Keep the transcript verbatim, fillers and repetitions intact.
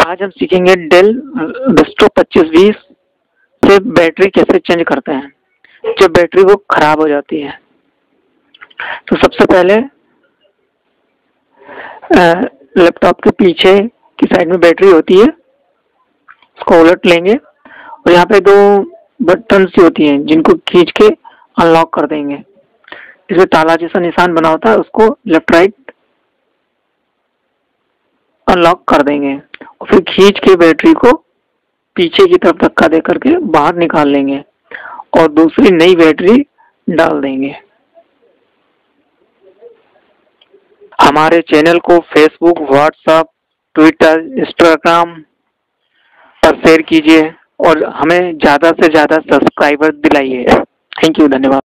आज हम सीखेंगे डेल विस्टो पच्चीस बीस से बैटरी कैसे चेंज करते हैं जब बैटरी वो खराब हो जाती है। तो सबसे पहले लैपटॉप के पीछे की साइड में बैटरी होती है, उसको उलट लेंगे और यहाँ पे दो बटन सी होती हैं जिनको खींच के अनलॉक कर देंगे। इसमें ताला जैसा निशान बना होता है, उसको लेफ्ट राइट अनलॉक कर देंगे और फिर खींच के बैटरी को पीछे की तरफ धक्का दे करके बाहर निकाल लेंगे और दूसरी नई बैटरी डाल देंगे। हमारे चैनल को फेसबुक, व्हाट्सएप, ट्विटर, इंस्टाग्राम पर शेयर कीजिए और हमें ज्यादा से ज्यादा सब्सक्राइबर दिलाइए। थैंक यू, धन्यवाद।